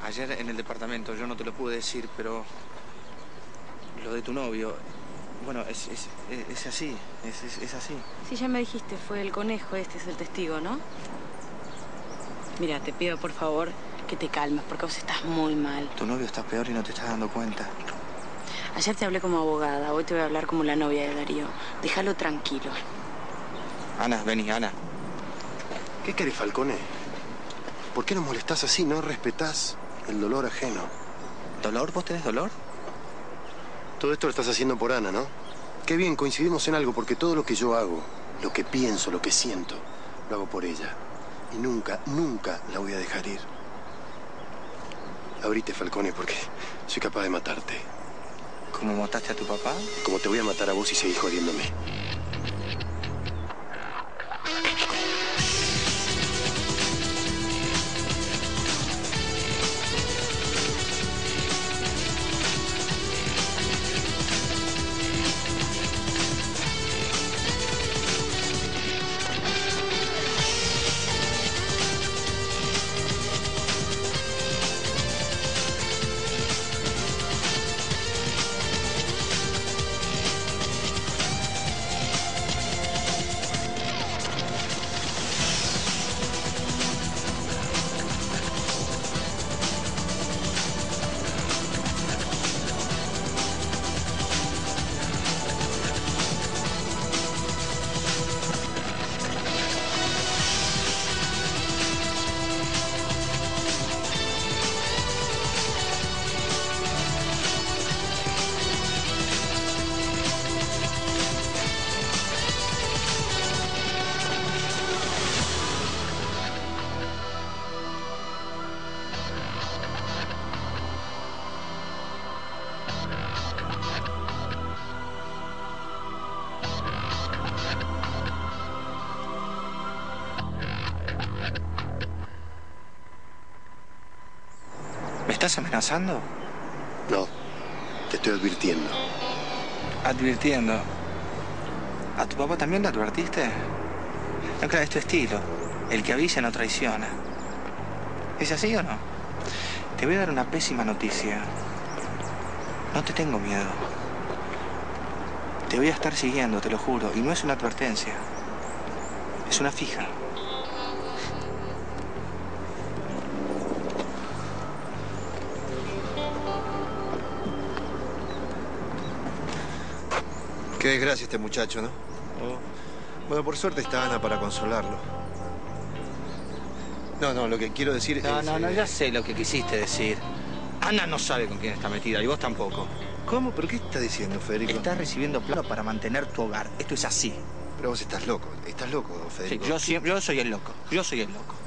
ayer en el departamento yo no te lo pude decir, pero lo de tu novio, bueno, es así, es así. Sí, ya me dijiste, fue el conejo, este es el testigo, ¿no? Mira, te pido por favor que te calmes, porque vos estás muy mal. Tu novio está peor y no te estás dando cuenta. Ayer te hablé como abogada, hoy te voy a hablar como la novia de Darío. Déjalo tranquilo. Ana, vení, Ana. ¿Qué querés, Falcone? ¿Por qué nos molestás así? ¿No respetás el dolor ajeno? ¿Dolor? ¿Vos tenés dolor? Todo esto lo estás haciendo por Ana, ¿no? Qué bien, coincidimos en algo, porque todo lo que yo hago, lo que pienso, lo que siento, lo hago por ella. Y nunca, nunca la voy a dejar ir. Abrite, Falcone, porque soy capaz de matarte. ¿Cómo mataste a tu papá? Como te voy a matar a vos y seguís jodiéndome. ¿Me estás amenazando? No, te estoy advirtiendo. Advirtiendo. ¿A tu papá también le advertiste? No, claro, es tu estilo. El que avisa no traiciona. ¿Es así o no? Te voy a dar una pésima noticia. No te tengo miedo. Te voy a estar siguiendo, te lo juro. Y no es una advertencia. Es una fija. Qué desgracia este muchacho, ¿no? Bueno, por suerte está Ana para consolarlo. No, lo que quiero decir es... No, ya sé lo que quisiste decir. Ana no sabe con quién está metida y vos tampoco. ¿Cómo? ¿Pero qué está diciendo, Federico? Estás recibiendo plata para mantener tu hogar. Esto es así. Pero vos estás loco, Federico. Sí, yo soy el loco. Yo soy el loco.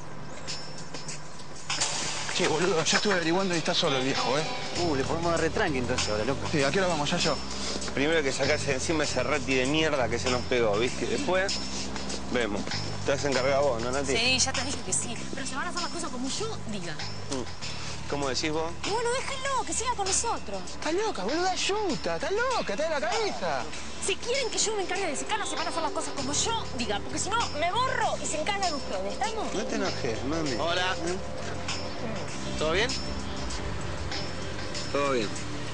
Che, boludo, ya estuve averiguando y está solo el viejo, ¿eh? Le podemos dar retranque entonces ahora, loco. Sí, ¿a qué hora vamos, Yayo? Primero que sacarse encima ese rati de mierda que se nos pegó, ¿viste? Después, vemos. Te has encargado vos, ¿no, Nati? Sí, ya te dije que sí. Pero se van a hacer las cosas como yo diga. ¿Cómo decís vos? Y bueno, déjenlo, que siga con nosotros. Estás loca, boluda, ayuda. Estás loca, está de la cabeza. Si quieren que yo me encargue de secarla, se van a hacer las cosas como yo diga. Porque si no, me borro y se encargan ustedes, ¿estamos? No te enojes, mami. Hola. ¿Todo bien? Todo bien.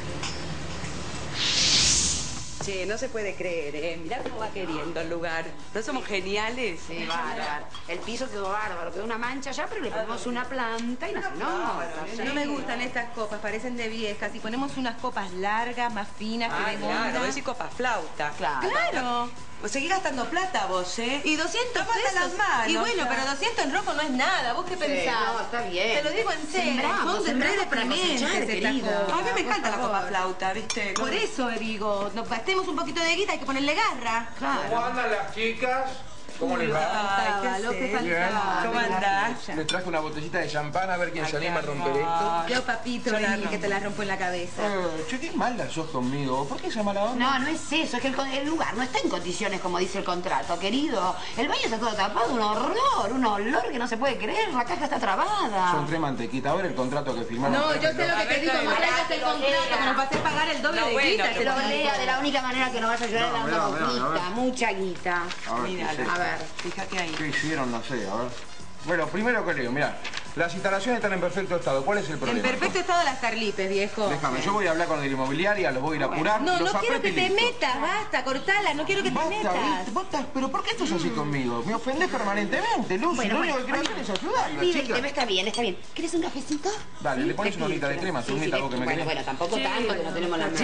Che, no se puede creer, ¿eh? Mirá cómo va queriendo el lugar. ¿No somos geniales? Sí, bárbaro. El piso quedó bárbaro, quedó una mancha ya, pero le ponemos una planta y no se nota. No me gustan estas copas, parecen de viejas. Si ponemos unas copas largas, más finas, que den onda. claro, ¿Ves? Y copas flauta. Claro. Pues seguís gastando plata vos, ¿eh? Y 200 Tómate pesos. las manos, Y bueno, ya. pero 200 en rojo no es nada. ¿Vos qué pensás? No, está bien. Te lo digo en serio. Sembramos para cosechar, querida. A mí me encanta la copa flauta, ¿viste? Por eso digo, nos gastemos un poquito de guita, hay que ponerle garra. ¿Cómo andan las chicas? ¿Cómo les va? Ay, ¿qué faltaba? ¿Cómo andás? Les traje una botellita de champán a ver quién se anima a romper esto. Yo, papito, que te la rompo en la cabeza. Che, qué mala sos conmigo. ¿Por qué esa mala onda? No es eso, es que el lugar no está en condiciones como dice el contrato, querido. El baño está todo tapado, un horror, un olor que no se puede creer, la caja está trabada. Son tres mantequitas. A ver el contrato que firmaron. No, yo sé lo que te digo, no traigas el contrato, que nos va a hacer pagar el doble de guita. Te lo lea de la única manera que no vas a llorar es dando guita, mucha guita. A ver, Míralo. A ver. Fíjate ahí. ¿qué hicieron? No sé, a ver. Bueno, primero que leo, mirá. Las instalaciones están en perfecto estado. ¿Cuál es el problema? En perfecto estado las Carlipes, viejo. Déjame, yo voy a hablar con el inmobiliaria, los voy a ir a apurar. No, los no quiero que aprieto y te listo. metas, basta, cortala, no quiero que te metas. Basta, pero ¿por qué estás así conmigo? Me ofendés permanentemente, Lucy. Lo único que quiero hacer es ayudarla, chica. Está bien, está bien. ¿Quieres un cafecito? Dale, le pones una horita de crema, sumita vos que me querés. Bueno, tampoco tanto, que no tenemos la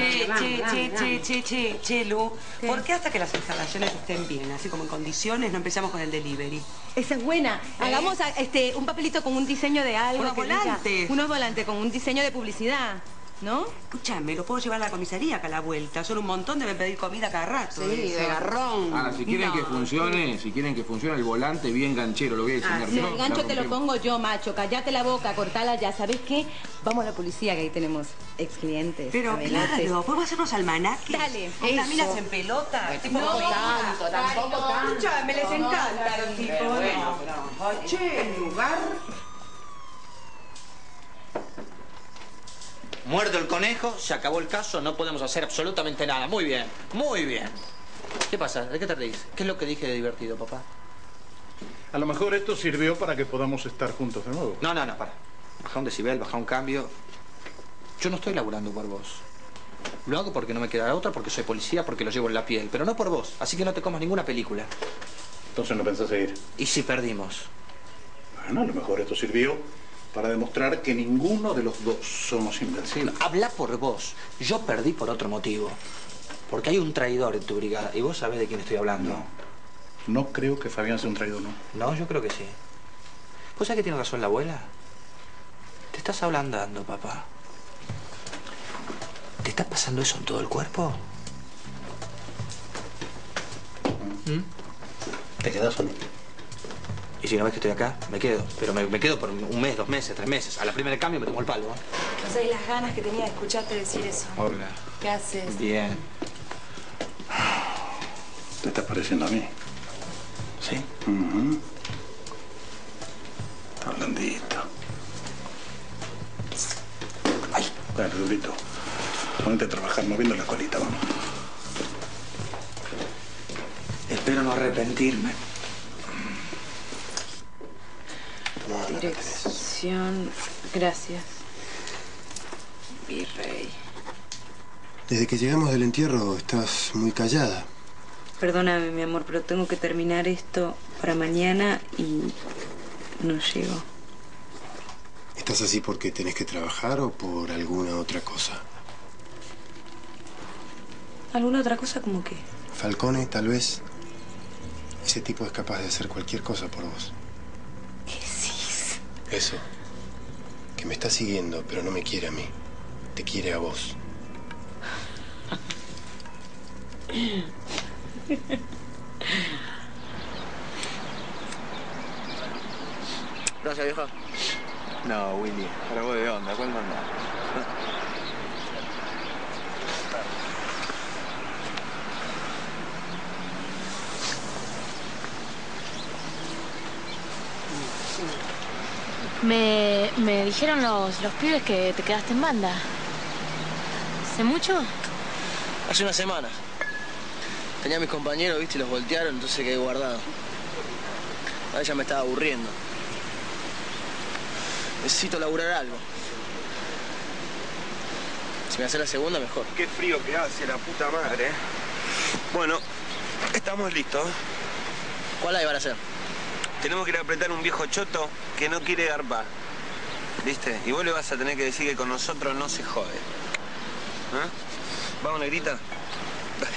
Che, Lu, ¿por qué hasta que las instalaciones estén bien, así como en condiciones, no empezamos con el delivery? Esa es buena. Hagamos un papelito con un diseño de algo. Unos volantes. Unos volantes con un diseño de publicidad, ¿no? Escúchame, lo puedo llevar a la comisaría acá a la vuelta. Son un montón, deben pedir comida cada rato. Sí, de garrón. Ahora, si quieren que funcione, el volante bien ganchero, lo voy a diseñar yo. El gancho te lo pongo yo, macho. Cállate la boca, cortala ya. ¿Sabes qué? Vamos a la policía, que ahí tenemos ex clientes. Pero claro, ¿podemos hacernos almanaques? Dale. Con caminas en pelota. Tampoco tanto. Escúchame, les encanta los tipos. Che, el lugar... Muerto el conejo, se acabó el caso, no podemos hacer absolutamente nada. Muy bien, muy bien. ¿Qué pasa? ¿De qué te reís? ¿Qué es lo que dije de divertido, papá? A lo mejor esto sirvió para que podamos estar juntos de nuevo. No, para. Baja un decibel, baja un cambio. Yo no estoy laburando por vos. Lo hago porque no me queda otra, porque soy policía, porque lo llevo en la piel. Pero no por vos, así que no te comas ninguna película. Entonces no pensás seguir. ¿Y si perdimos? Bueno, a lo mejor esto sirvió para demostrar que ninguno de los dos somos invencibles. Habla por vos. Yo perdí por otro motivo. Porque hay un traidor en tu brigada. Y vos sabés de quién estoy hablando. No creo que Fabián sea un traidor, ¿no? No, yo creo que sí. ¿Vos sabés que tiene razón la abuela? Te estás ablandando, papá. ¿Te está pasando eso en todo el cuerpo? ¿Te quedás o no? Y si no ves que estoy acá, me quedo. Pero me quedo por un mes, 2 meses, 3 meses. A la primera cambio me tomo el palo, ¿eh? No sabés las ganas que tenía de escucharte decir eso. Hola. ¿Qué haces? Bien. ¿Te estás pareciendo a mí? ¿Sí? Está blandito. ¡Ay! Dale, Rudito. Ponete a trabajar moviendo la colita, vamos. Espero no arrepentirme. Dirección... Gracias. Virrey. Desde que llegamos del entierro estás muy callada. Perdóname, mi amor, pero tengo que terminar esto para mañana y no llego. ¿Estás así porque tenés que trabajar o por alguna otra cosa? ¿Alguna otra cosa como qué? Falcone, tal vez. Ese tipo es capaz de hacer cualquier cosa por vos. ¿Qué decís? Eso. Que me está siguiendo, pero no me quiere a mí. Te quiere a vos. Gracias, vieja. No, Willy, para vos de onda, ¿cuál mandás? Me dijeron los pibes que te quedaste en banda. ¿Hace mucho? Hace una semana. Tenía a mis compañeros, viste, y los voltearon, entonces quedé guardado. A ella me estaba aburriendo. Necesito laburar algo. Si me hace la segunda, mejor. Qué frío que hace, la puta madre. Bueno, estamos listos. ¿Cuál hay van a hacer? Tenemos que ir a apretar un viejo choto que no quiere garpar. ¿Viste? Y vos le vas a tener que decir que con nosotros no se jode. ¿Ah? ¿Vamos, negrita? Dale.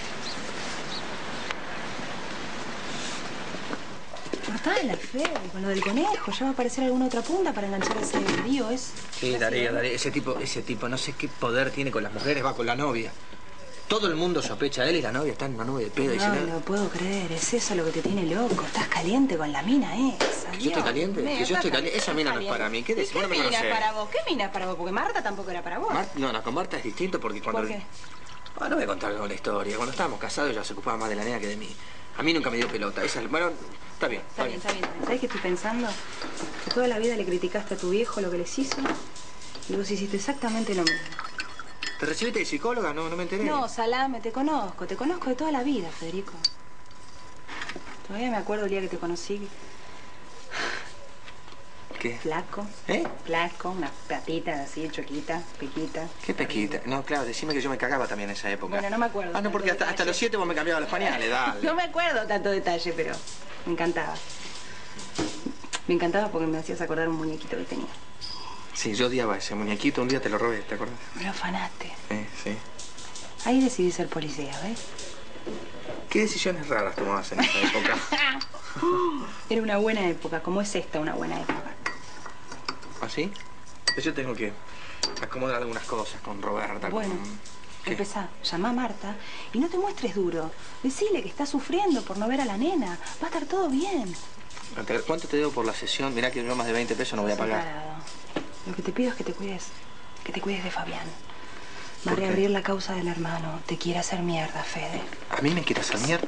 Cortala, Fede, con lo del conejo. Ya va a aparecer alguna otra punta para enganchar a ese lío, ¿es? Sí, Darío. Ese tipo, no sé qué poder tiene con las mujeres, va con la novia. Todo el mundo sospecha de él y la novia está en una nube de pedo. No lo puedo creer, es eso lo que te tiene loco. Estás caliente con la mina esa. ¿Que yo estoy caliente? ¿Que yo estoy caliente? Esa mina no es para mí. ¿Qué decís? ¿Qué mina es para vos? ¿Qué mina es para vos? Porque Marta tampoco era para vos. No, con Marta es distinto porque cuando... ¿Por qué? Ah, no voy a contar la historia. Cuando estábamos casados ella se ocupaba más de la nena que de mí. A mí nunca me dio pelota. Bueno, está bien. Está bien. ¿Sabés qué estoy pensando? Que toda la vida le criticaste a tu viejo lo que les hizo y vos hiciste exactamente lo mismo. ¿Te recibiste de psicóloga? No me enteré. No, Salame, te conozco de toda la vida, Federico. Todavía me acuerdo el día que te conocí. ¿Qué? Flaco. ¿Eh? Flaco, unas patitas así, choquitas, pequitas. ¿Qué pequita? No, claro, decime que yo me cagaba también en esa época. Bueno, no me acuerdo. Ah, no, porque hasta los 7 vos me cambiabas los pañales, dale. No me acuerdo tanto detalle, pero me encantaba. Me encantaba porque me hacías acordar un muñequito que tenía. Sí, yo odiaba ese muñequito, un día te lo robé, ¿te acuerdas? Me lo afanaste. Sí. Ahí decidí ser policía, ¿ves? ¿Qué decisiones raras tomabas en esa época? Era una buena época, como es esta una buena época. ¿Ah, sí? Pues yo tengo que acomodar algunas cosas con Roberta. Bueno, empezá, llama a Marta y no te muestres duro. Decile que estás sufriendo por no ver a la nena. Va a estar todo bien. ¿Cuánto te debo por la sesión? Mirá que yo más de 20 pesos no voy a pagar. Separado. Lo que te pido es que te cuides de Fabián. Va a reabrir la causa del hermano. Te quiere hacer mierda, Fede. ¿A mí me quiere hacer mierda?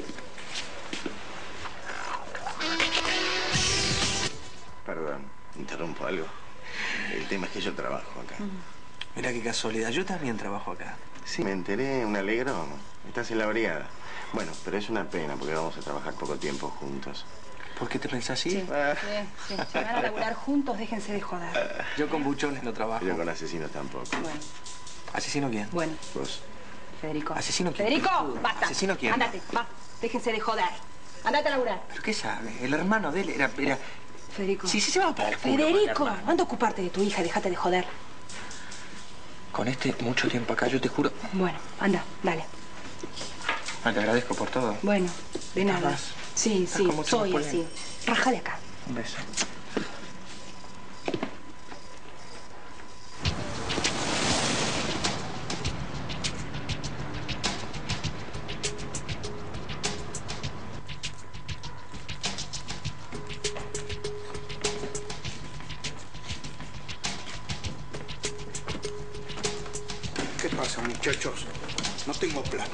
Perdón, interrumpo algo. El tema es que yo trabajo acá. Mirá qué casualidad, yo también trabajo acá. Sí, me enteré, un alegrón. Estás en la brigada. Bueno, pero es una pena porque vamos a trabajar poco tiempo juntos. ¿Por qué te pensás así? Sí. Si van a laburar juntos, déjense de joder. Yo con buchones no trabajo. Yo con asesinos tampoco. Bueno. ¿Asesino quién? Bueno. Vos. Federico. ¿Asesino quién? ¡Federico! ¡Basta! ¿Asesino quién? Ándate, va. Déjense de joder. Andate a laburar. ¿Pero qué sabe? El hermano de él era... Federico. Sí, se va para el culo. Federico, anda a ocuparte de tu hija, déjate de joder. Con mucho tiempo acá, yo te juro... Bueno, anda, dale. Te agradezco por todo. Bueno, de nada. Más. Sí, soy así. Raja de acá. Un beso. ¿Qué pasa, muchachos? No tengo plata.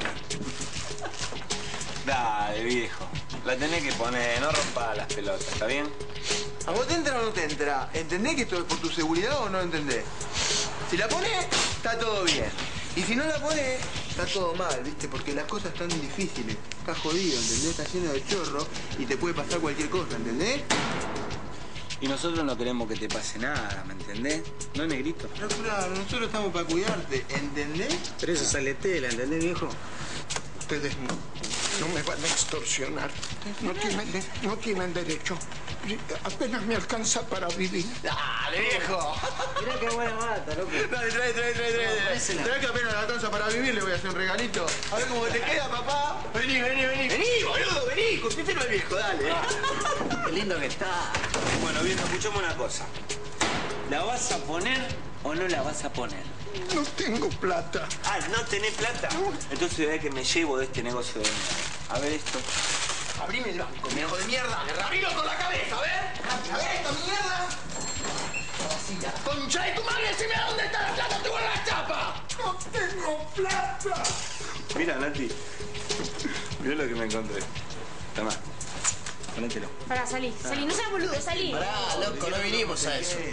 Dale, viejo. La tenés que poner, no rompas las pelotas, ¿está bien? ¿A vos te entra o no te entra? ¿Entendés que esto es por tu seguridad o no entendés? Si la ponés, está todo bien. Y si no la ponés, está todo mal, ¿viste? Porque las cosas están difíciles. Estás jodido, ¿entendés? Estás lleno de chorro y te puede pasar cualquier cosa, ¿entendés? Y nosotros no queremos que te pase nada, ¿me entendés? ¿No, negrito? Pero claro, nosotros estamos para cuidarte, ¿entendés? Pero eso sale tela, ¿entendés, viejo? Ustedes no me van a extorsionar. No tienen derecho. Apenas me alcanza para vivir. ¡Dale, viejo! Mirá qué buena mata, loco. Dale, trae. Trae que apenas la alcanza para vivir, le voy a hacer un regalito. A ver cómo te queda, papá. Vení. Vení, boludo, vení. Curtítelo al viejo, dale. Qué lindo que está. Bueno, viejo, escuchame una cosa. ¿La vas a poner o no la vas a poner? No tengo plata. Ah, ¿no tenés plata? Entonces ve que me llevo de este negocio de mierda. A ver esto. Abrime el banco, viejo de mierda. Abrilo con la cabeza, a ver. A ver esta mierda. Así ya. Concha de tu madre, decime dónde está la plata, te vuelvo la chapa. No tengo plata. Mira, Nati. Mira lo que me encontré. Toma. Ponételo. Pará, salí, no seas boludo, salí. Pará, loco, no vinimos a eso.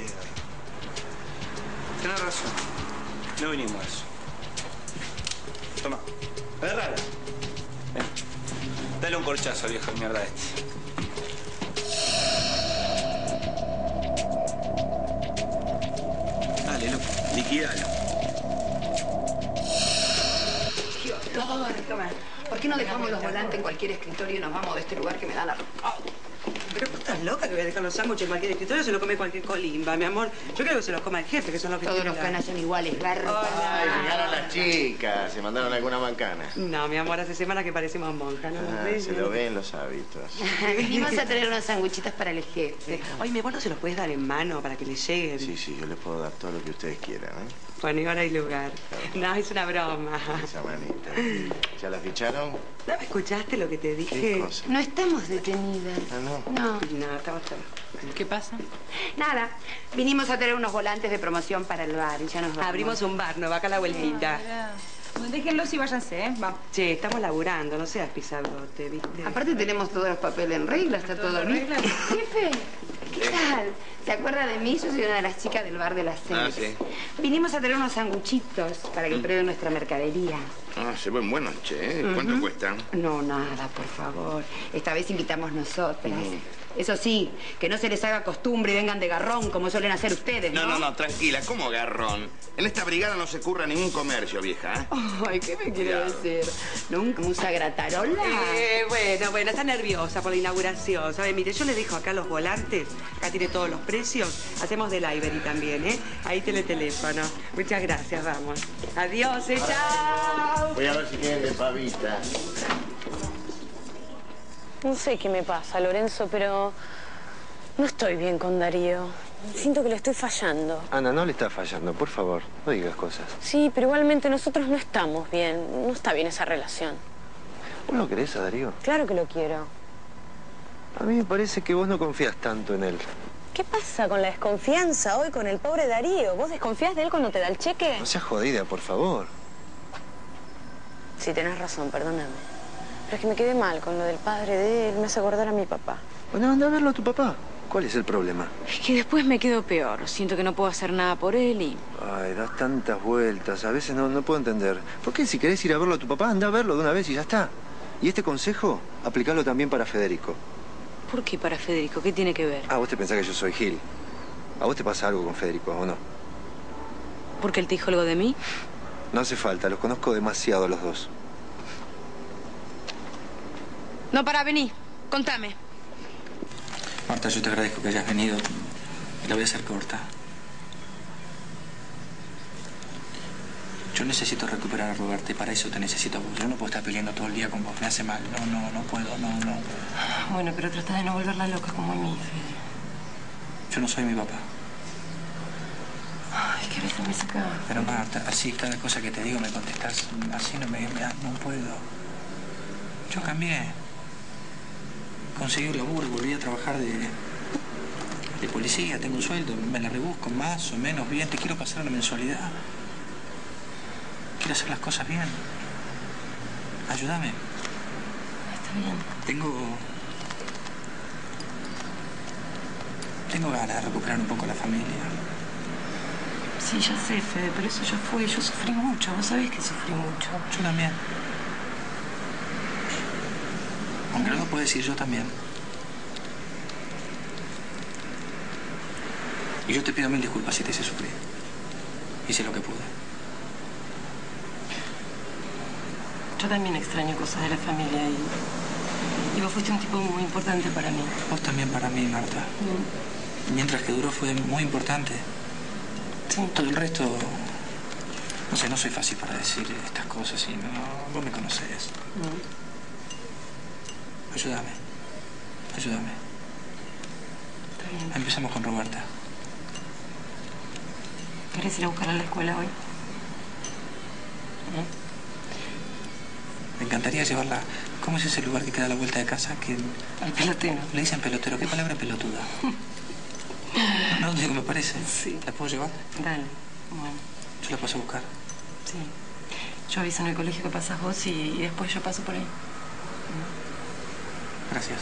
Tenés razón. No vinimos a eso. Toma. Agarrala. Ven. Dale un corchazo al viejo de mierda este. Dale, loco. Liquidalo. Toma. ¿Por qué no dejamos los volantes en cualquier escritorio y nos vamos de este lugar que me da la... Pero vos estás loca que voy a dejar los sándwiches en cualquier escritorio, se lo come cualquier colimba, mi amor. Yo creo que se los coma el jefe, que son los que Todos los canas son iguales, garra. Ay, llegaron las chicas. ¿Se mandaron alguna macana? No, mi amor, hace semanas que parecemos monjas, ¿no? Se lo ven los hábitos. Venimos a traer unos sanguchitos para el jefe. Oye, mi amor, ¿no se los puedes dar en mano para que le lleguen? Sí, yo les puedo dar todo lo que ustedes quieran, ¿eh? Bueno, y ahora hay lugar. No, es una broma. Esa manita. ¿Ya la ficharon? ¿No me escuchaste lo que te dije? ¿Qué cosa? No estamos detenidas. Ah, no. No. No, estamos... ¿Qué pasa? Nada. Vinimos a traer unos volantes de promoción para el bar y ya nos vamos. Abrimos un bar, no va acá la vueltita. Déjenlos y váyanse, ¿eh? Va. Che, estamos laburando, no seas pisadote, ¿viste? Aparte tenemos todos los papeles en regla, está todo bien. Jefe, ¿qué tal? ¿Se acuerda de mí? Yo soy una de las chicas del bar de las seis. Ah, sí. Vinimos a traer unos sanguchitos para que prueben nuestra mercadería. Ah, se ven buenos, che. ¿Cuánto cuestan? No, nada, por favor. Esta vez invitamos nosotras. Eso sí, que no se les haga costumbre y vengan de garrón como suelen hacer ustedes, ¿no? No, tranquila. ¿Cómo garrón? En esta brigada no se curra ningún comercio, vieja, ¿eh? Ay, ¿qué me quiere decir? ¿Nunca usa gratarola? Bueno, está nerviosa por la inauguración. ¿Sabe? Mire, yo le dejo acá los volantes. Acá tiene todos los precios. Hacemos delivery también, ¿eh? Ahí tiene el teléfono. Muchas gracias, vamos. Adiós, chao. Voy a ver si tienen de pavita. No sé qué me pasa, Lorenzo, pero no estoy bien con Darío. Siento que le estoy fallando. Ana, no le está fallando, por favor, no digas cosas. Sí, pero igualmente nosotros no estamos bien. No está bien esa relación. ¿Vos lo querés a Darío? Claro que lo quiero. A mí me parece que vos no confías tanto en él. ¿Qué pasa con la desconfianza hoy con el pobre Darío? ¿Vos desconfías de él cuando te da el cheque? No seas jodida, por favor. Sí, tenés razón, perdóname. Pero es que me quedé mal con lo del padre de él. Me hace acordar a mi papá. Bueno, anda a verlo a tu papá. ¿Cuál es el problema? Es que después me quedo peor. Siento que no puedo hacer nada por él y... Ay, das tantas vueltas. A veces no puedo entender. ¿Por qué si querés ir a verlo a tu papá, anda a verlo de una vez y ya está? Y este consejo, aplicalo también para Federico. ¿Por qué para Federico? ¿Qué tiene que ver? Ah, vos te pensás que yo soy Gil. ¿A vos te pasa algo con Federico o no? ¿Por qué él te dijo algo de mí? No hace falta, los conozco demasiado a los dos. No, vení. Contame. Marta, yo te agradezco que hayas venido. La voy a hacer corta. Yo necesito recuperar a Roberta y para eso te necesito a vos. Yo no puedo estar peleando todo el día con vos. Me hace mal. No puedo, no. Bueno, pero trata de no volverla loca como a mí, Fede. Yo no soy mi papá. Ay, qué risa me saca. Pero Marta, así cada cosa que te digo me contestás. Así no puedo. Yo cambié. Conseguí un laburo, volví a trabajar de policía, tengo un sueldo, me la rebusco más o menos bien, te quiero pasar una mensualidad. Quiero hacer las cosas bien. Ayúdame. Está bien. Tengo ganas de recuperar un poco la familia. Sí, ya sé, Fede, pero eso ya fue. Yo sufrí mucho, vos sabés que sufrí mucho. Yo también. Aunque no lo puedo decir, yo también. Y yo te pido 1000 disculpas si te hice sufrir. Hice lo que pude. Yo también extraño cosas de la familia y vos fuiste un tipo muy importante para mí. Vos también para mí, Marta. Mientras que duró fue muy importante. Sí. Todo el resto... No sé, no soy fácil para decir estas cosas y no... Vos me conocés. Ayúdame. Está bien. Empezamos con Roberta. ¿Querés ir a buscarla a la escuela hoy? Me encantaría llevarla... ¿Cómo es ese lugar que queda a la vuelta de casa? Al pelotero. Le dicen pelotero. ¿Qué palabra pelotuda? No, digo, me parece. Sí. ¿La puedo llevar? Dale. Bueno. Yo la paso a buscar. Sí. Yo aviso en el colegio que pasas vos y después yo paso por ahí. Gracias.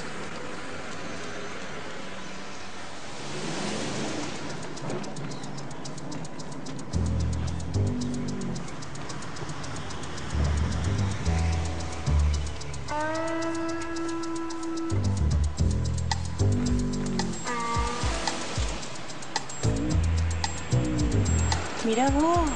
Mirá vos.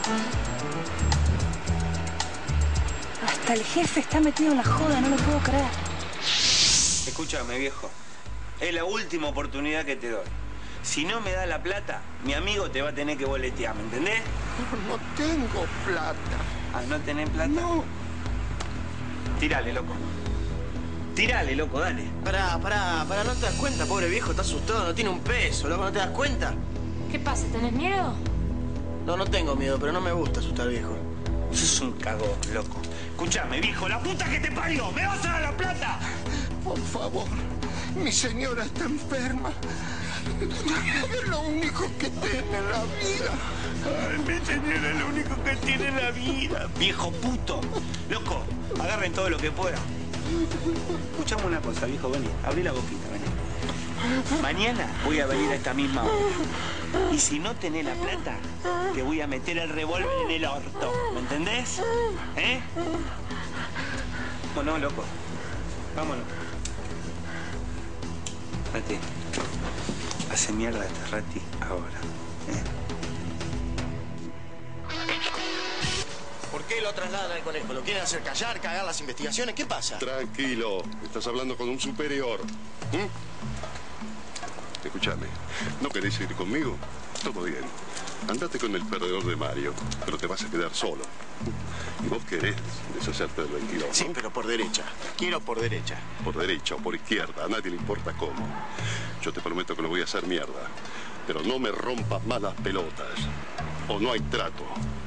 Hasta el jefe está metido en la joda, no lo puedo creer. Escúchame, viejo. Es la última oportunidad que te doy. Si no me das la plata, mi amigo te va a tener que boletear, ¿me entendés? No tengo plata. Ah, ¿no tenés plata? No. Tírale, loco. Tírale, loco, dale. Pará, ¿no te das cuenta? Pobre viejo, está asustado, no tiene un peso, loco, ¿no te das cuenta? ¿Qué pasa? ¿Tenés miedo? No tengo miedo, pero no me gusta asustar al viejo. Sos un cagón, loco. Escúchame, viejo, la puta que te parió. ¿Me vas a dar la plata? Por favor, mi señora está enferma. Es lo único que tiene en la vida. Ay, mi señora es lo único que tiene en la vida. Viejo puto. Loco, agarren todo lo que puedan. Escuchame una cosa, viejo, vení. Abrí la boquita, vení. Mañana voy a venir a esta misma hora. Y si no tenés la plata, te voy a meter el revólver en el orto. ¿Me entendés? ¿Eh? Bueno, loco. Vámonos. Rati, hace mierda esta Rati ahora. ¿Por qué lo trasladan al conejo? ¿Lo quieren hacer callar, cagar las investigaciones? ¿Qué pasa? Tranquilo, estás hablando con un superior. Escúchame, ¿no querés ir conmigo? Todo bien. Andate con el perdedor de Mario, pero te vas a quedar solo. Y vos querés deshacerte del 22, ¿no? Sí, pero por derecha. Quiero por derecha. Por derecha o por izquierda, a nadie le importa cómo. Yo te prometo que no voy a hacer mierda. Pero no me rompas más las pelotas. O no hay trato.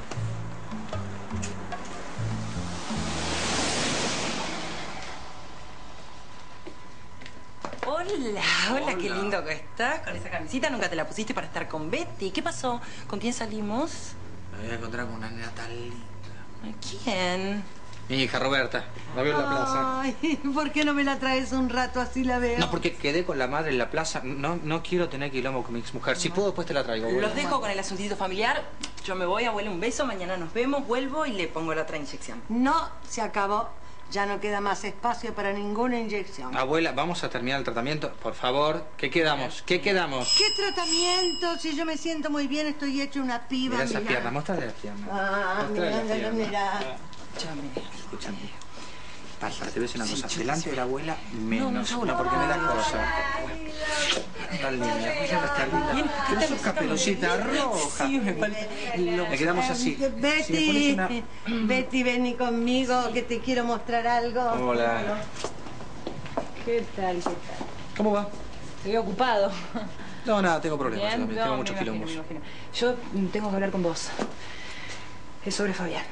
Hola, qué lindo que estás con esa camisita. Nunca te la pusiste para estar con Betty. ¿Qué pasó? ¿Con quién salimos? Me voy a encontrar con una nena tan linda. ¿Quién? Mi hija Roberta. La veo en la plaza. Ay, ¿por qué no me la traes un rato así la veo? No, porque quedé con la madre en la plaza. No quiero tener quilombo con mi exmujer. Si puedo, después te la traigo. Los dejo con el asuntito familiar. Yo me voy, abuela, un beso. Mañana nos vemos, vuelvo y le pongo la otra inyección. No, se acabó. Ya no queda más espacio para ninguna inyección. Abuela, vamos a terminar el tratamiento. Por favor, ¿qué quedamos? ¿Qué quedamos? ¿Qué tratamiento? Si yo me siento muy bien, estoy hecha una piba. Mira esas piernas, mostrale las piernas. Mira. Escúchame. Pasa, te ves una cosa. Delante de la abuela, menos. No, porque me da cosa. Tal niña. Ella está linda. Tienes su caperucita roja. Sí, me parece. Me quedamos así. Betty, Betty, vení conmigo, que te quiero mostrar algo. Hola. ¿Qué tal? ¿Cómo va? Estoy ocupado. No, nada, tengo problemas. Bien, Tengo muchos quilombos. Yo tengo que hablar con vos. Es sobre Fabián.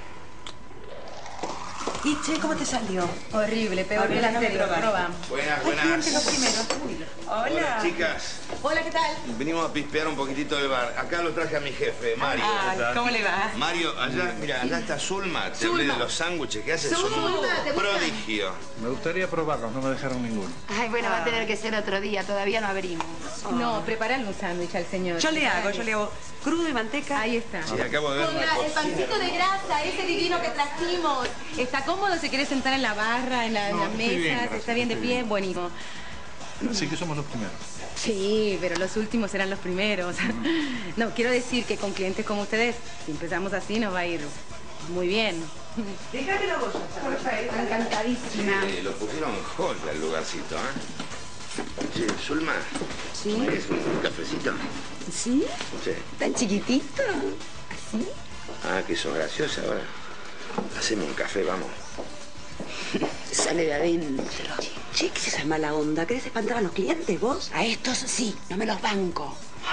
Y che, ¿cómo te salió? Horrible, peor que la anterior. Probamos. Buenas, Los buenas. primeros. Hola, chicas. Hola, ¿qué tal? Venimos a pispear un poquitito del bar. Acá lo traje a mi jefe, Mario. ¿Cómo le va? Mario, allá, mira, allá está Zulma. Te hablé de los sándwiches que hace. Son un prodigio. Me gustaría probarlos, no me dejaron ninguno. Ay, bueno, va a tener que ser otro día. Todavía no abrimos. No, preparale un sándwich al señor. Yo le hago. Crudo y manteca. Ahí está. Sí, acabo de ver una El cocina. pancito de grasa, ese divino que trajimos. ¿Está cómodo? ¿Se quiere sentar en la barra, en la estoy bien, mesa? gracias, ¿Está bien de estoy pie? bien. Buenísimo. Así que somos los primeros. Sí, pero los últimos serán los primeros. No, quiero decir que con clientes como ustedes, si empezamos así, nos va a ir muy bien. Déjame la bolsa. Encantadísima. Lo pusieron joya el lugarcito, ¿eh? Che, Zulma. ¿Sí? ¿Es un cafecito? ¿Sí? Sí. ¿Tan chiquitito? ¿Así? Ah, que sos graciosa ahora. Haceme un café, vamos. Sale de adentro. Che, ¿qué es esa mala onda? ¿Querés espantar a los clientes vos? A estos sí, no me los banco.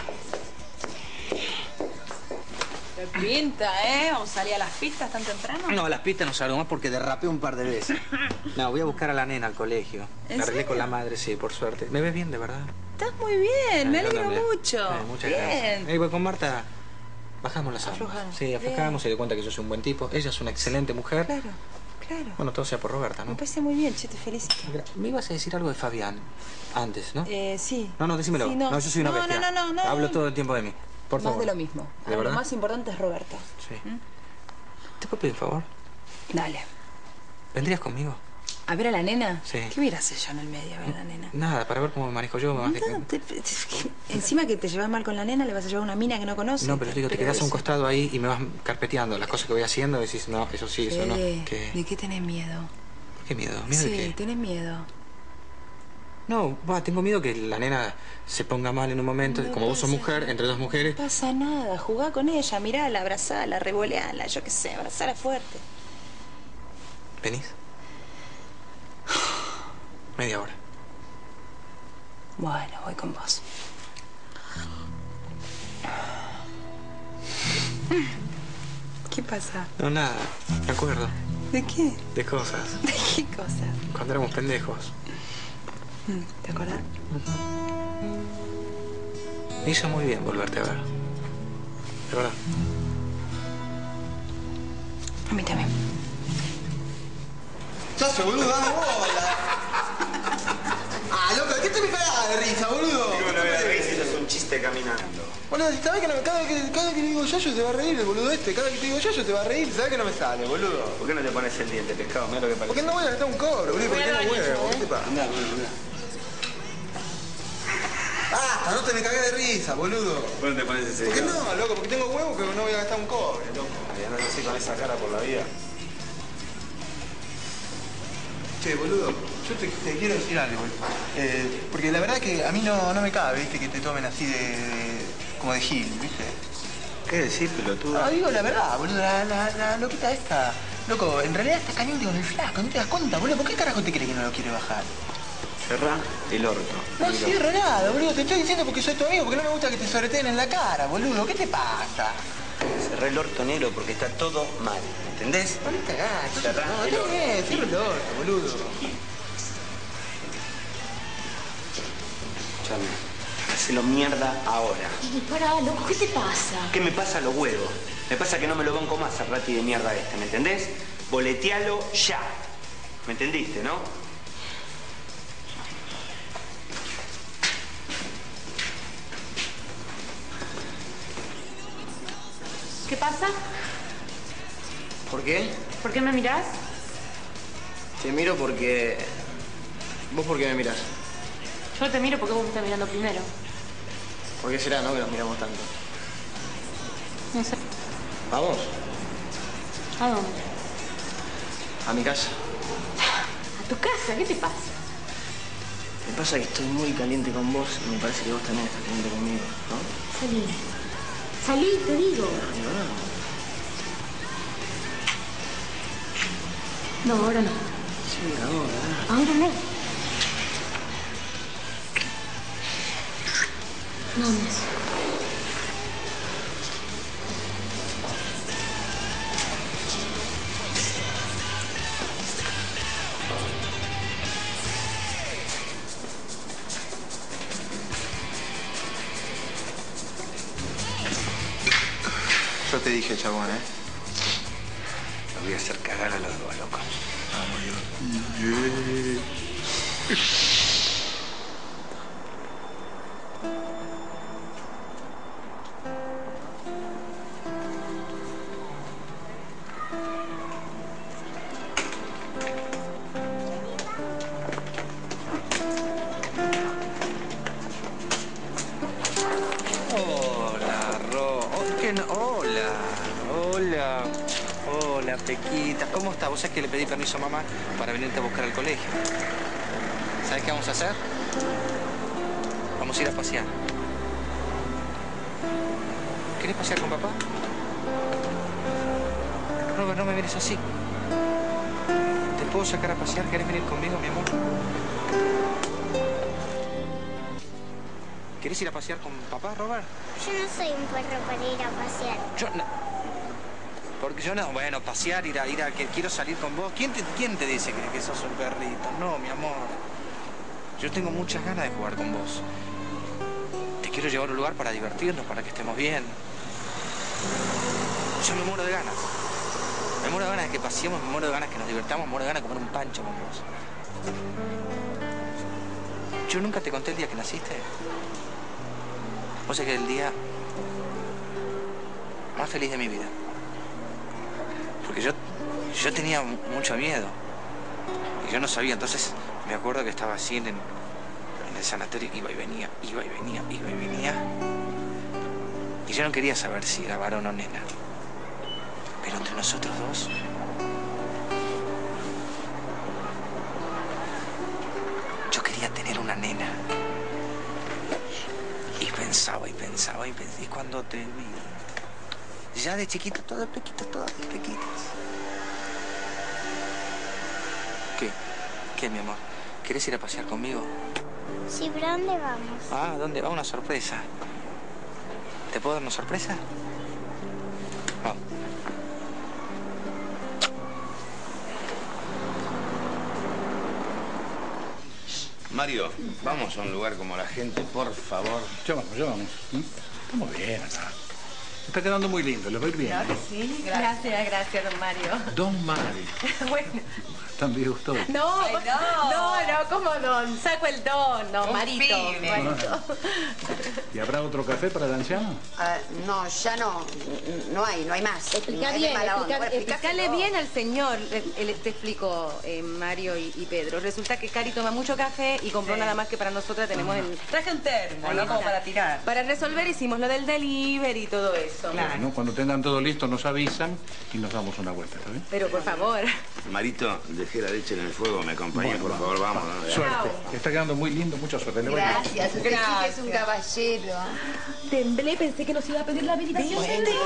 Qué pinta, ¿eh? ¿Vamos a salir a las pistas tan temprano? No, las pistas no salgo más porque derrapé un par de veces. No, voy a buscar a la nena al colegio. ¿En Me arreglé serio? con la madre, sí, por suerte. ¿Me ves bien, de verdad? Estás muy bien, me Yo alegro también. mucho. Muchas bien. gracias. Con Marta bajamos las armas. Aflojamos. Sí, aflojamos, se dio cuenta que yo soy un buen tipo. Ella es una excelente mujer. Claro. Bueno, todo sea por Roberta, Me ¿no? parece muy bien, che, te felicito. Me ibas a decir algo de Fabián antes, ¿no? Sí. No, decímelo. Sí, no, yo soy una bestia. No. Hablo todo el tiempo de mí. Por favor. Más de lo mismo. ¿De Lo verdad? más importante es Roberto. Sí. ¿Te puedo pedir un favor? Dale. ¿Vendrías conmigo? ¿A ver a la nena? Sí. ¿Qué hubiera hecho yo en el medio a ver a la nena? Nada, para ver cómo me manejo yo. Encima que te llevas mal con la nena, le vas a llevar una mina que no conoces. No, pero te digo, te quedas a un costado ahí y me vas carpeteando las cosas que voy haciendo y decís, no, eso sí, eso no. ¿Qué? ¿De qué tenés miedo? ¿Por qué miedo? ¿Miedo de Sí, qué? tenés miedo. No, tengo miedo que la nena se ponga mal en un momento. No Como vos sos pasa mujer, entre dos mujeres. No pasa nada, jugá con ella, mirala, abrazala, revoleala, yo qué sé, abrazala fuerte. ¿Venís? Media hora. Bueno, voy con vos. ¿Qué pasa? No, nada. Me acuerdo. ¿De qué? De cosas. ¿De qué cosa? Cuando éramos pendejos. ¿Te acordás? Me hizo muy bien volverte a ver. De verdad. A mí también. Chacho, boludo, dame bola. Ah, loco, ¿qué te me cagas de risa, boludo? Digo, no me reís, eso es un chiste caminando. Boludo, ¿sabes que cada vez que le digo Yayo te va a reír el boludo este? Cada vez que te digo Yayo te va a reír, ¿sabes que no me sale, boludo? ¿Por qué no te pones el diente, pescado? Mira lo que parece. Porque no voy a gastar un cobro, boludo, porque tengo huevo. ¿Qué te pasa? Andá. no te me cagué de risa, boludo. ¿Cuándo te pones ese ¿Por qué día? no, loco? Porque tengo huevo que no voy a gastar un cobre, loco. Ay, andas así con esa cara por la vida. Che, boludo, yo te quiero decir algo. Porque la verdad que a mí no me cabe, viste, que te tomen así como de gil, viste. ¿Qué decís, pelotudo? No, digo la verdad, boludo, la loquita esta. Loco, en realidad está caliente con el flaco, ¿no te das cuenta, boludo? ¿Por qué carajo te crees que no lo quiere bajar? Cerrá el orto. No Miro. cierro nada, boludo. Te estoy diciendo porque soy tu amigo, porque no me gusta que te sobreteen en la cara, boludo. ¿Qué te pasa? Cerré el orto, negro, porque está todo mal. ¿Entendés? No te cagás. Cerrá No, el está orto. bien, cierro el orto, boludo. Escuchame. Hacelo mierda ahora. Pará, loco, ¿qué te pasa? ¿Qué me pasa a los huevos? Me pasa que no me lo banco más al rati de mierda este, ¿me entendés? Boletealo ya. ¿Me entendiste, no? ¿Qué pasa? ¿Por qué? ¿Por qué me mirás? Te miro porque... ¿Vos por qué me mirás? Yo te miro porque vos me estás mirando primero. ¿Por qué será, no, que nos miramos tanto? No sé. ¿Vamos? ¿A dónde? A mi casa. ¿A tu casa? ¿Qué te pasa? Me pasa que estoy muy caliente con vos y me parece que vos también estás caliente conmigo, ¿no? Salí. Salí, te digo. No, ahora no. Sí, ahora. Ahora no. No, Nes. Yo te dije, chabón, Lo voy a hacer cagar a los dos, loco. Hola, Ro. Oh, ¿qué no? Hola. Hola. Hola, Pequita. ¿Cómo estás? Vos sabés que le pedí permiso a mamá para venirte a buscar al colegio. ¿Sabés qué vamos a hacer? Vamos a ir a pasear. ¿Querés pasear con papá? Robert, no me mires así. ¿Te puedo sacar a pasear? ¿Querés venir conmigo, mi amor? ¿Querés ir a pasear con papá, Robert? Yo no soy un perro para ir a pasear. Yo no. Porque yo no, bueno, pasear, ir a que quiero salir con vos. ¿Quién te dice que sos un perrito? No, mi amor. Yo tengo muchas ganas de jugar con vos. Te quiero llevar a un lugar para divertirnos, para que estemos bien. Yo me muero de ganas. Me muero de ganas de que paseemos, me muero de ganas de que nos divertamos, me muero de ganas de comer un pancho con vos. Yo nunca te conté el día que naciste. Vos sabés que es el día más feliz de mi vida. Porque yo tenía mucho miedo. Y yo no sabía. Entonces me acuerdo que estaba así en el sanatorio. Iba y venía, iba y venía, iba y venía. Y yo no quería saber si era varón o nena. Pero entre nosotros dos... yo quería tener una nena. Y pensaba y pensaba y pensaba. Y cuando te vi, ya de chiquito, todas pequitas, todas pequitas. ¿Qué? ¿Qué, mi amor? ¿Quieres ir a pasear conmigo? Sí, pero ¿a dónde vamos? Ah, ¿dónde? Va una sorpresa. ¿Te puedo dar una sorpresa? Vamos. Mario, vamos a un lugar como la gente, por favor. Ya vamos. Estamos bien acá. Está quedando muy lindo, les va a ir bien. Claro que sí. Gracias, don Mario. Don Mario. Bueno. ¿Están viejos todos? No, como don. Saco el don, don Marito. ¿Y habrá otro café para el anciano? No, ya no. No hay más. Explicarle bien al señor. Te explico, Mario y Pedro. Resulta que Cari toma mucho café y compró nada más que para nosotras tenemos en... Traje un termo, ¿no? Como para tirar. Para resolver hicimos lo del delivery y todo eso. Claro. Bueno, cuando tengan todo listo nos avisan y nos damos una vuelta, ¿está bien? Pero por favor. Marito, dejé la leche en el fuego, me acompaña, por favor, vamos. Suerte. Está quedando muy lindo, mucha suerte. Gracias, usted sí que es un caballero. Temblé, pensé que nos iba a pedir la habilitación.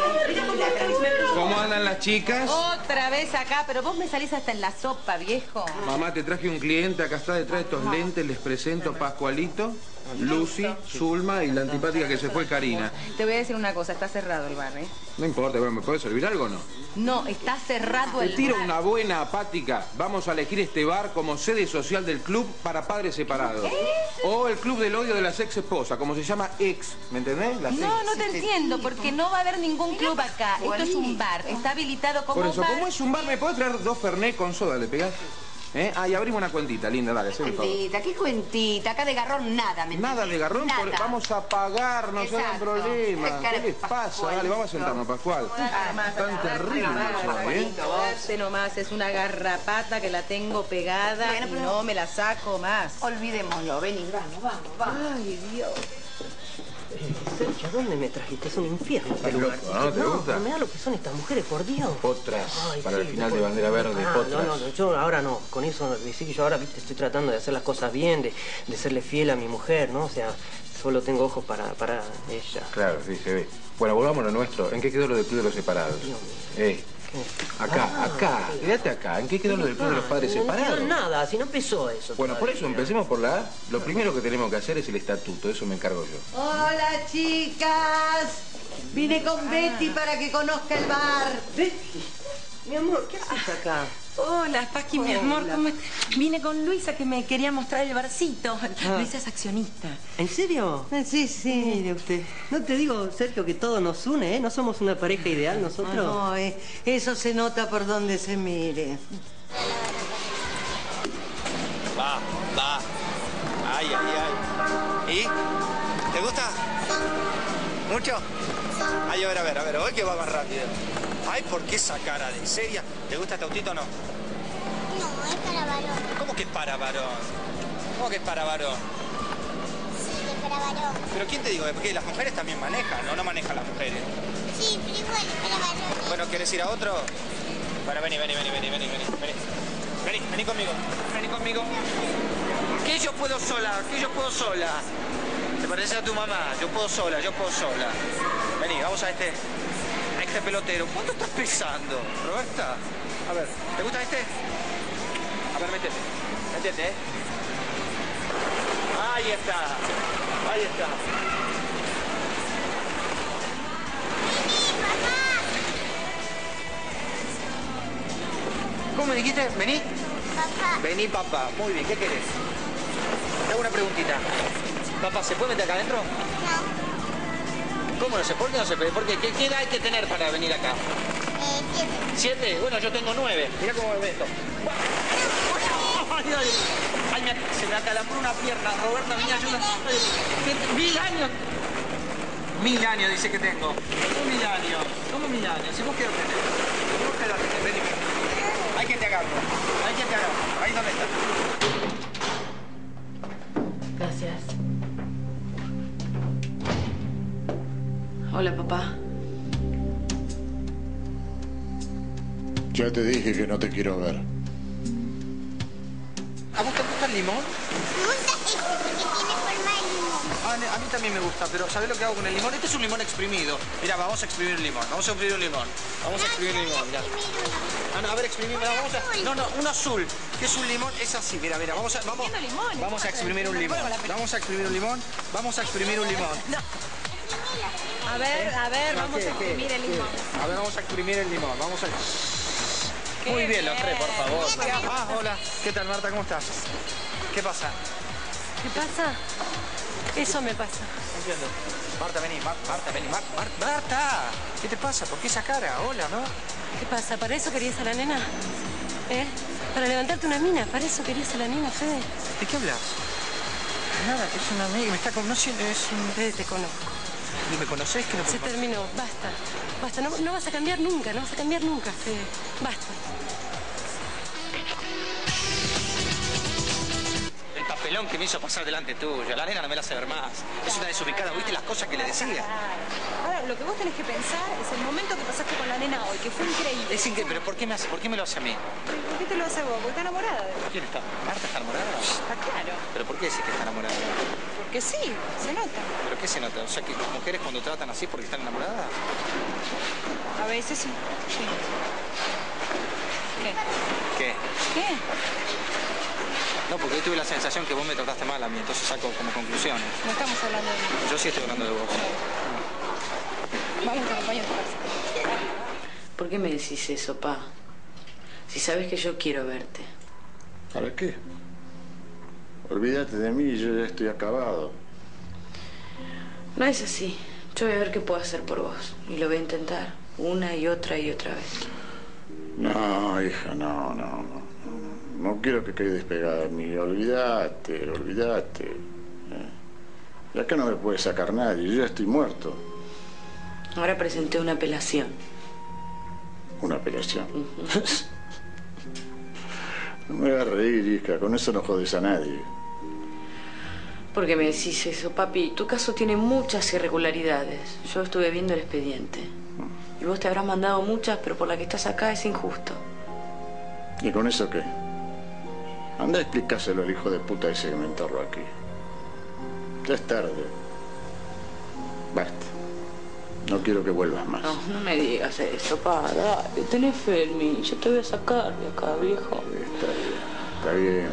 ¿Cómo andan las chicas? Otra vez acá, pero vos me salís hasta en la sopa, viejo. Mamá, te traje un cliente, acá está detrás de estos lentes, les presento Pascualito, Lucy, Zulma y la antipática que se fue, Karina. Te voy a decir una cosa, está cerrado el bar, ¿eh? No importa, bueno, ¿me puede servir algo o no? No, está cerrado el Te tiro bar. una buena apática. Vamos a elegir este bar como sede social del club para padres separados. O el club del odio de las ex esposas, como se llama ex, ¿me entendés? Las No, ex. no te entiendo, porque no va a haber ningún club acá. Esto es un bar, está habilitado como Por eso, un bar. como es un bar, ¿me podés traer 2 Fernet con soda? ¿Le pegás? Y abrimos una cuentita, linda, dale, haceme el favor. Cuentita, ¿qué cuentita? Acá de garrón nada, ¿me Nada de garrón, Nada. Vamos a pagar, no se hagan Exacto. problema. Cara ¿Qué les pasa? Pascual. Dale, vamos a sentarnos, Pascual. Tan terrible eso, ¿eh? Este nomás es una garrapata que la tengo pegada y no me la saco más. Olvidémoslo, vení, vamos. Ay, Dios. Sergio, ¿dónde me trajiste? Es un infierno este lugar. ¿No te gusta? No me da lo que son estas mujeres, por Dios. Otras, Ay, para sí, el final de después- Bandera Verde, otras. No, yo ahora no. Con eso, decir que yo ahora, viste, estoy tratando de hacer las cosas bien, de serle fiel a mi mujer, ¿no? O sea, solo tengo ojos para ella. Claro, sí, se ve. Bueno, volvamos a lo nuestro. ¿En qué quedó lo del Club de los Separados? Acá. Quédate acá. ¿En qué quedó lo del Club de los Padres Separados? No, nada, si no empezó eso. Bueno, por eso empecemos por la A. Lo primero que tenemos que hacer es el estatuto. Eso me encargo yo. Hola, chicas. Vine con Betty para que conozca el bar. Betty, mi amor, ¿qué haces acá? Hola, Paqui, mi amor, ¿cómo estás? Vine con Luisa que me quería mostrar el barcito. Luisa es accionista. ¿En serio? Sí. Mire usted. No te digo, Sergio, que todo nos une, ¿eh? ¿No somos una pareja ideal nosotros? No, eso se nota por donde se mire. Va. Ay. ¿Y? ¿Te gusta? ¿Mucho? Ay, a ver, hoy que va más rápido. Ay, ¿por qué esa cara de seria? ¿Te gusta este autito o no? No, es para varón. ¿Cómo que es para varón? ¿Cómo que es para varón? Sí, es para varón. ¿Pero quién te digo? Porque las mujeres también manejan, ¿no? No manejan las mujeres. Sí, pero igual es para varón. Bueno, ¿quieres ir a otro? Bueno, vení conmigo. Que yo puedo sola. ¿Te parece a tu mamá? Yo puedo sola. Vení, vamos a este pelotero. ¿Cuánto estás pesando, Roberta? A ver, ¿te gusta este? A ver, métete, ¿eh? Ahí está. ¿Cómo me dijiste? ¿Vení? Papá. Vení, papá. Muy bien, ¿qué querés? Te hago una preguntita. Papá, ¿se puede meter acá adentro? No. ¿Cómo no se puede? ¿Por qué no se puede? ¿Por qué? ¿Qué edad hay que tener para venir acá? 7. ¿7? Bueno, yo tengo 9. Mirá cómo me meto. Ay, se me acalambró una pierna. Roberta, vení, ayuda. 1000 años. 1000 años dice que tengo. ¿Cómo 1000 años? ¿Cómo 1000 años? Si vos qué edad tenés. Vos qué edad tenés. Vení. Hay que te agarro. Ahí donde está. Gracias. Hola, papá. Ya te dije que no te quiero ver. ¿A vos te gusta el limón? Me gusta este porque tiene forma de limón. A mí también me gusta, pero ¿sabés lo que hago con el limón? Este es un limón exprimido. Mirá, vamos a exprimir un limón. Mirá. No, a ver, exprimime. No, uno azul. Que es un limón, es así. Mira, vamos a exprimir un limón. Vamos a exprimir un limón. A ver, vamos a exprimir el limón. A ver, vamos a exprimir el limón. Muy bien, los tres, por favor. Hola. ¿Qué tal, Marta? ¿Cómo estás? ¿Qué pasa? ¿Qué pasa? Eso me pasa. Entiendo. Marta, vení, Marta, vení, Marta. ¿Qué te pasa? ¿Por qué esa cara? Hola, ¿no? ¿Qué pasa? ¿Para eso querías a la nena? ¿Eh? Para levantarte una mina. ¿Para eso querías a la nena, Fede? ¿De qué hablas? Nada, que es una amiga, me está conociendo, es un... Fede, te conozco. ¿Y me conocés? Que no Se terminó, basta. Basta, no vas a cambiar nunca, no vas a cambiar nunca, Fede. Basta. El papelón que me hizo pasar delante tuyo. La nena no me la hace ver más. Es una desubicada, ¿viste las cosas que le decía? Ahora, lo que vos tenés que pensar es el momento que pasaste con la nena hoy, que fue increíble. Es increíble, pero ¿por qué me lo hace a mí? ¿Por qué te lo hace vos? Porque está enamorada de vos. ¿Quién está? ¿Marta está enamorada? Está claro. ¿Pero por qué decís que está enamorada? Porque sí, se nota. ¿Pero qué se nota? O sea, que las mujeres cuando tratan así porque están enamoradas. A veces sí. Sí. ¿Qué? ¿Qué? ¿Qué? No, porque yo tuve la sensación que vos me trataste mal a mí, entonces saco como conclusiones. No estamos hablando de mí. Yo sí estoy hablando de vos. Vamos, te acompaño a tu casa. ¿Por qué me decís eso, pa? Si sabes que yo quiero verte. ¿Para qué? Olvídate de mí, yo ya estoy acabado. No es así. Yo voy a ver qué puedo hacer por vos. Y lo voy a intentar una y otra vez. No, hija, no. No quiero que quedes pegada a mí. Olvídate. Ya que no me puede sacar nadie, yo ya estoy muerto. Ahora presenté una apelación. ¿Una apelación? No me hagas reír, hija. Con eso no jodes a nadie. ¿Por qué me decís eso, papi? Tu caso tiene muchas irregularidades. Yo estuve viendo el expediente. Y vos te habrás mandado muchas, pero por la que estás acá es injusto. ¿Y con eso qué? Anda a explicárselo al hijo de puta ese que me enterró aquí. Ya es tarde. Basta. No quiero que vuelvas más. No me digas eso, pa. Dale, tenés fe en mí. Yo te voy a sacar de acá, viejo. Está bien.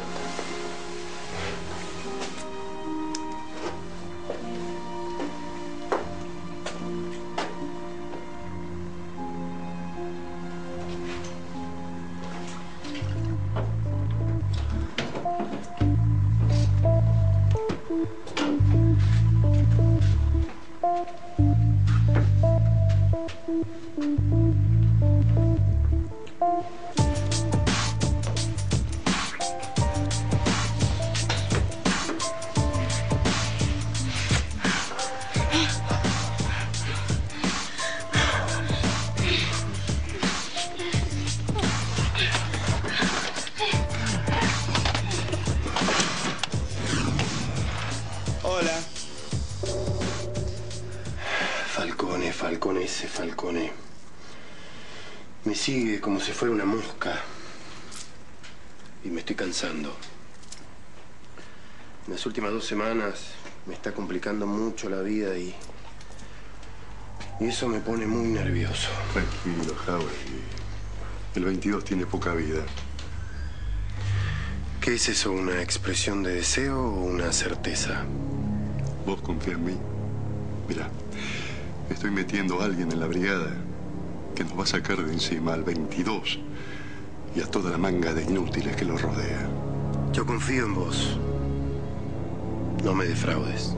Hola. Falcone. Me sigue como si fuera una mosca. Y me estoy cansando. En las últimas 2 semanas me está complicando mucho la vida y eso me pone muy nervioso. Tranquilo, Jauregui. El 22 tiene poca vida. ¿Qué es eso? ¿Una expresión de deseo o una certeza? ¿Vos confías en mí? Mirá, estoy metiendo a alguien en la brigada que nos va a sacar de encima al 22 y a toda la manga de inútiles que lo rodea. Yo confío en vos. No me defraudes.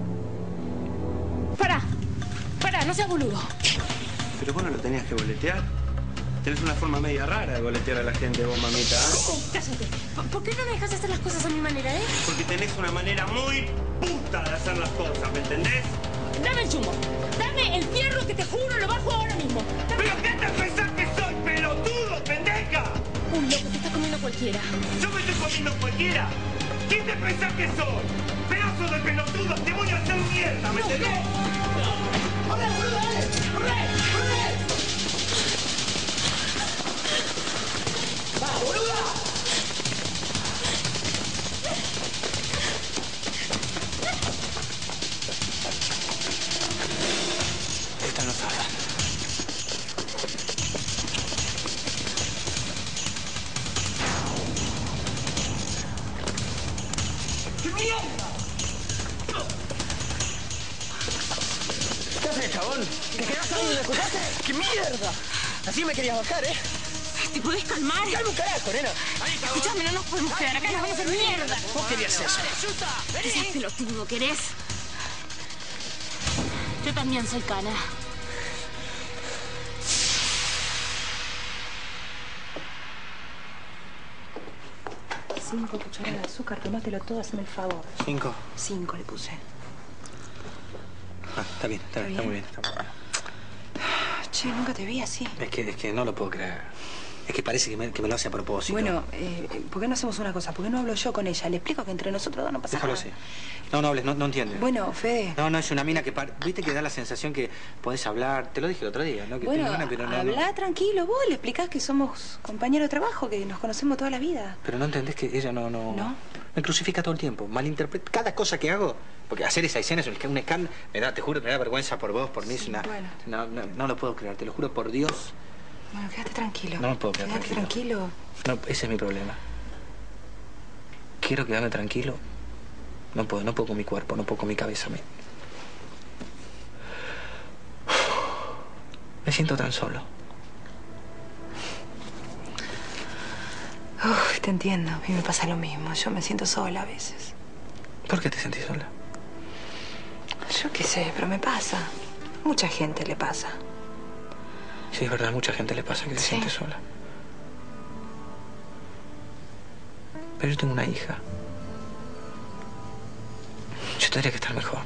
Pará, no seas boludo. Pero vos no lo tenías que boletear. Tenés una forma media rara de boletear a la gente, vos, mamita. Cállate. ¿Por qué no me dejas hacer las cosas a mi manera, Porque tenés una manera muy puta de hacer las cosas, ¿me entendés? Dame el chumbo. Dame el fierro que te juro lo bajo ahora mismo. ¿Pero qué te pensás que soy, pelotudo, pendeja? Un loco, te está comiendo cualquiera. ¿Yo me estoy comiendo cualquiera? ¿Quién te pensás que soy? ¡Pedazo de pelotudo! ¡Te voy a hacer mierda! ¿Me entendés? ¡Corre, boludo, dale! ¡Corre! ¡Va, boluda! Esta no sabe. ¡Qué mierda! ¿Qué haces, chabón? ¿Te quedás ahí y me escuchaste? ¡Qué mierda! Así me querías bajar, ¿eh? ¿Te podés calmar? ¡Calma un carajo, nena! Escuchame, no nos podemos quedar acá, nos vamos a hacer mierda. Vos querías eso. Quizás pelotudo, ¿querés? también soy cana. 5 cucharadas de azúcar, tomátelo todo, hazme el favor. 5. 5 le puse. Está bien, está muy bien. Está muy bien. Che, nunca te vi así. Es que no lo puedo creer. Es que parece que me lo hace a propósito. Bueno, ¿por qué no hacemos una cosa? ¿Por qué no hablo yo con ella? Le explico que entre nosotros dos no pasa Déjalo nada. así. No hables, no entiendes. Bueno, Fede. No, es una mina que... Viste que da la sensación que podés hablar. Te lo dije el otro día, ¿no? Que Bueno, tenés ganas, pero no... hablá tranquilo vos, le explicás que somos compañeros de trabajo, que nos conocemos toda la vida. Pero no entendés que ella no... ¿No? Me crucifica todo el tiempo, malinterpreta cada cosa que hago. Porque hacer esa escena es un escándalo. Te juro, me da vergüenza por vos, por mí. Es una... Bueno. No lo puedo creer, te lo juro por Dios. Bueno, quédate tranquilo. No me puedo quedar Quédate tranquilo. No, ese es mi problema. Quiero quedarme tranquilo. No puedo con mi cuerpo, no puedo con mi cabeza. Me siento tan solo. Uf, te entiendo. A mí me pasa lo mismo. Yo me siento sola a veces. ¿Por qué te sentís sola? Yo qué sé, pero me pasa. Mucha gente le pasa. Sí, es verdad, mucha gente le pasa que se siente sola. Pero yo tengo una hija. Yo tendría que estar mejor.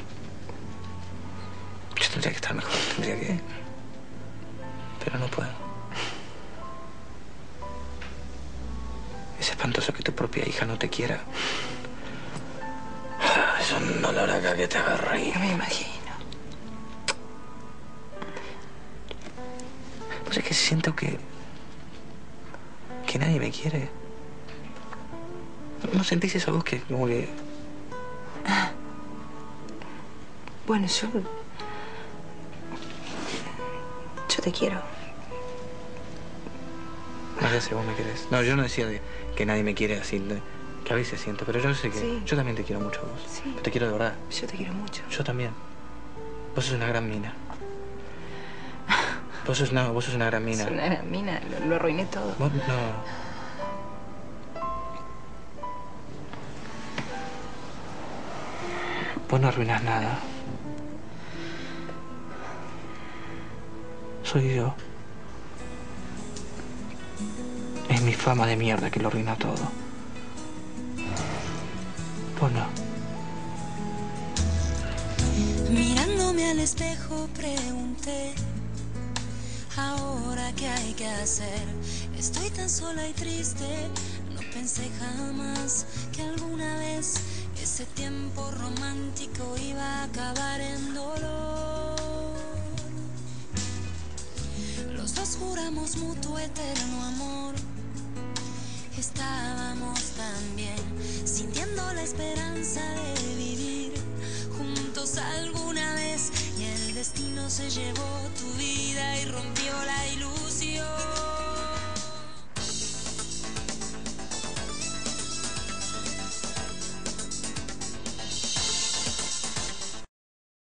Tendría que... Pero no puedo. Es espantoso que tu propia hija no te quiera. Es un dolor acá que te agarra ahí. No me imagino. Pues es que siento que nadie me quiere. ¿No sentís eso vos que como que... Bueno, yo te quiero. No sé si vos me querés. No, yo no decía de que nadie me quiere así, que a veces siento, pero yo sé que Sí. yo también te quiero mucho a vos. Sí. Te quiero de verdad. Yo te quiero mucho. Yo también. Vos sos una gran mina. Vos sos una gran mina. Es una gran mina, lo arruiné todo. Vos no... Vos no arruinás nada. Soy yo. Es mi fama de mierda que lo arruina todo. Vos no. Mirándome al espejo pregunté, ahora qué hay que hacer. Estoy tan sola y triste, no pensé jamás que alguna vez ese tiempo romántico iba a acabar en dolor. Los dos juramos mutuo eterno amor. Estábamos tan bien, sintiendo la esperanza de vivir juntos alguna vez. Y el destino se llevó tu vida y rompió la ilusión.